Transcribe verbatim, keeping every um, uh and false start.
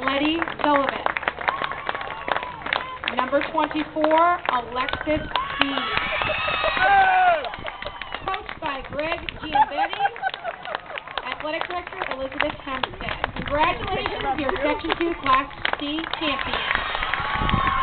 Letty Sullivan. Number twenty-four, Alexis D. Coached by Greg Giambetti. Athletic Director Elizabeth Hempstead. Congratulations, your Section two Class C champion.